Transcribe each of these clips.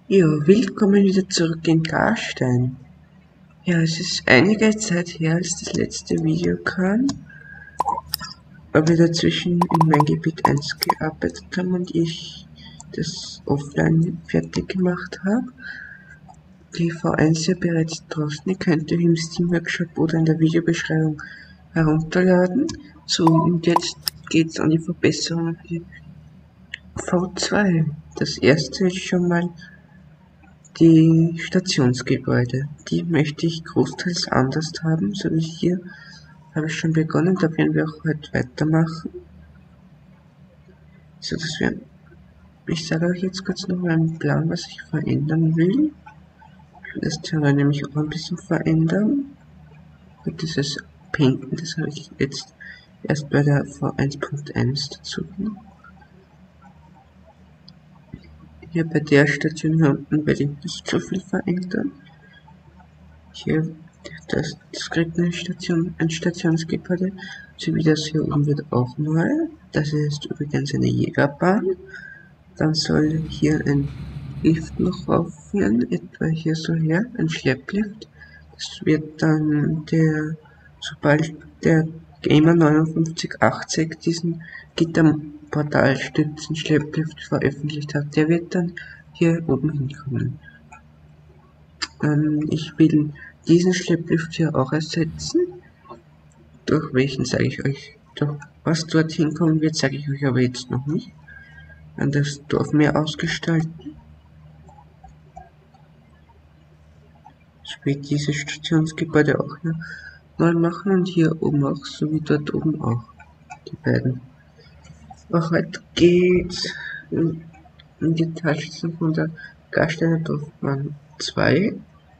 Ja, willkommen wieder zurück in Garstein. Ja, es ist einige Zeit her, als das letzte Video kam, weil wir dazwischen in mein Gebiet 1 gearbeitet haben und ich das offline fertig gemacht habe. Die V1 ist ja bereits draußen, ihr könnt euch im Steam Workshop oder in der Videobeschreibung herunterladen. So, und jetzt geht's an die Verbesserungen für die V2. Das erste ist schon mal die Stationsgebäude. Die möchte ich großteils anders haben, so wie hier habe ich schon begonnen, da werden wir auch heute weitermachen. So, ich sage euch jetzt kurz noch einen Plan, was ich verändern will. Ich will das Terrain nämlich auch ein bisschen verändern. Und dieses Painten, das habe ich jetzt erst bei der V1.1 dazu gemacht. Hier bei der Station hier unten werde ich nicht so viel verändern. Hier, das kriegt ein Stationsgebäude, so wie das hier oben wird auch neu. Das ist übrigens eine Jägerbahn. Dann soll hier ein Lift noch raufführen, etwa hier so her, ein Schlepplift. Das wird dann sobald der Gamer 5980 diesen Gitterportalstützen Schlepplift veröffentlicht hat, der wird dann hier oben hinkommen. Ich will diesen Schlepplift hier auch ersetzen. Durch welchen sage ich euch, durch was dorthin kommen wird, sage ich euch aber jetzt noch nicht. An das Dorf mehr ausgestalten. Ich will dieses Stationsgebäude auch hier neu machen und hier oben auch, so wie dort oben auch. Die beiden. Auch heute geht's in die Taschen von der Garsteiner Dorfbahn 2.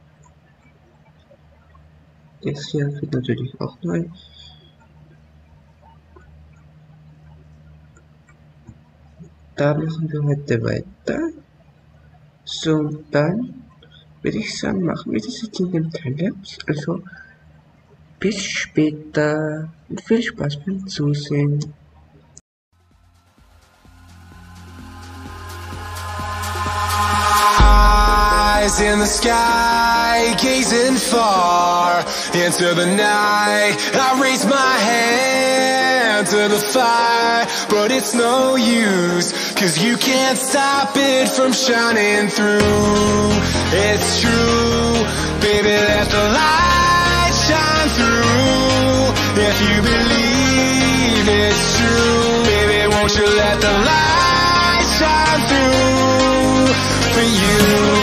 Das hier wird natürlich auch neu. Da machen wir heute weiter. So, und dann würde ich sagen, machen wir das jetzt in dem Timelapse. Also, bis später und viel Spaß beim Zusehen. In the sky, gazing far into the night, I raise my hand to the fire, but it's no use, 'cause you can't stop it from shining through. It's true, baby, let the light shine through. If you believe it's true, baby, won't you let the light shine through for you.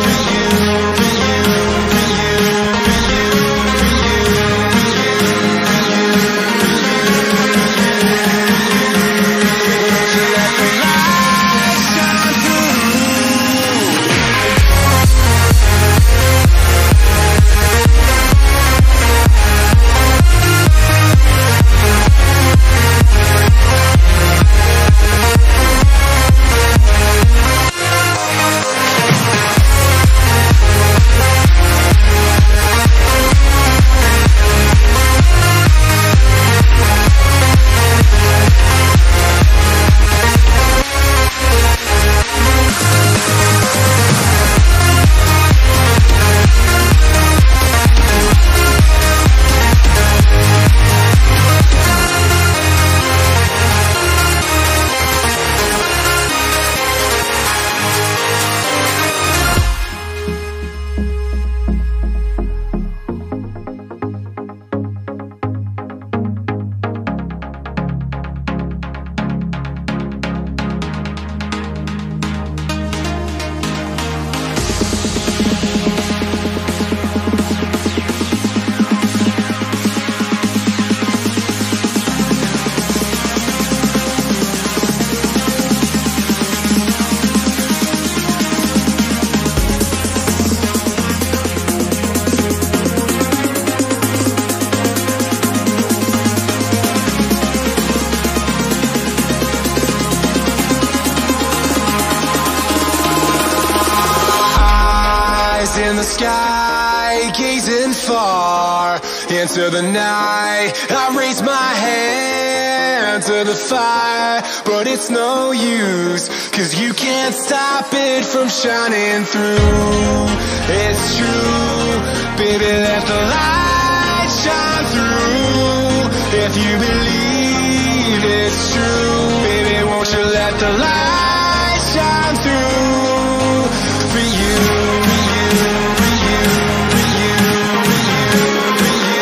In the sky, gazing far into the night, I raise my hand hand to the fire, but it's no use, 'cause you can't stop it from shining through. It's true, baby, let the light shine through. If you believe it's true, baby, won't you let the light shine through for you, for you, for you, for you, for you,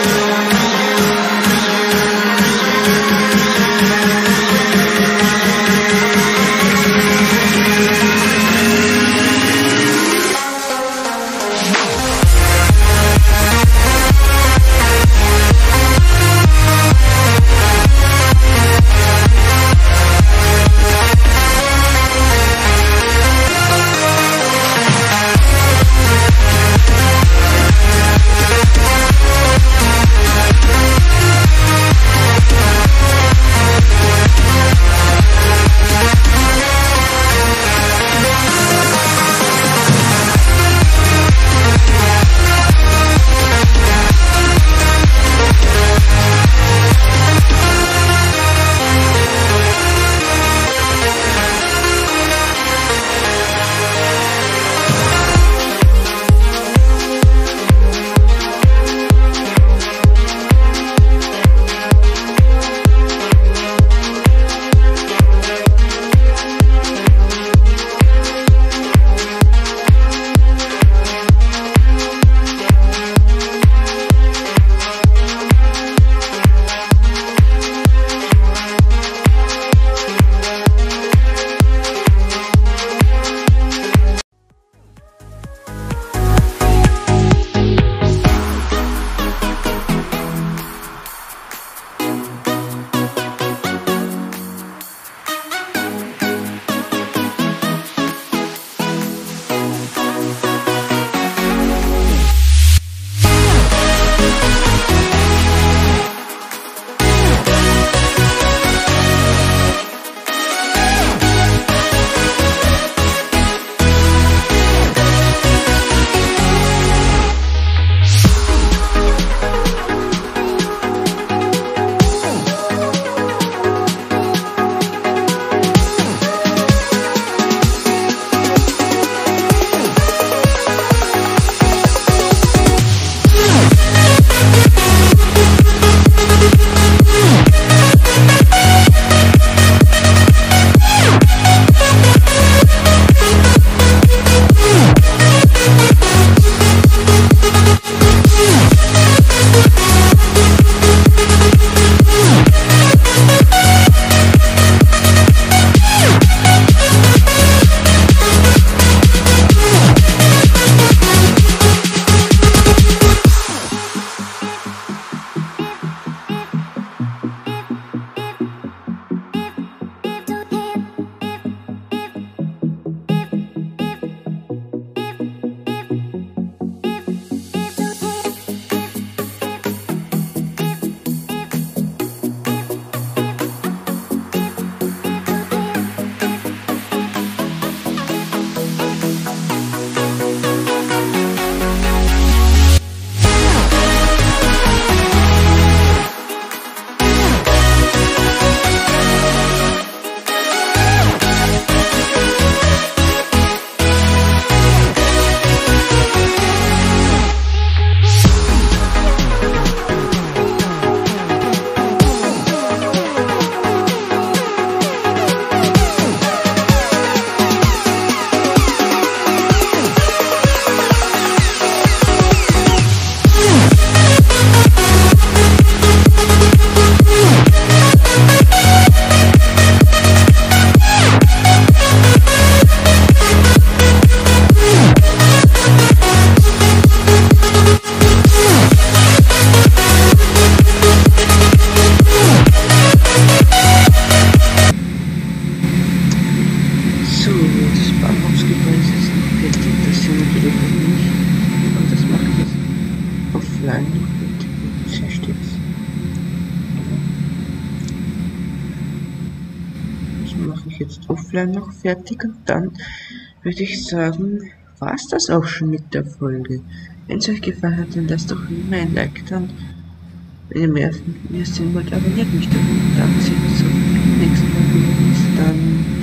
mache ich jetzt offline noch fertig und dann würde ich sagen, war es das auch schon mit der Folge. Wenn es euch gefallen hat, dann lasst doch immer ein Like da und wenn ihr mehr von mir sehen wollt, abonniert mich doch. Danke sehr.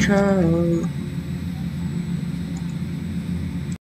Ciao.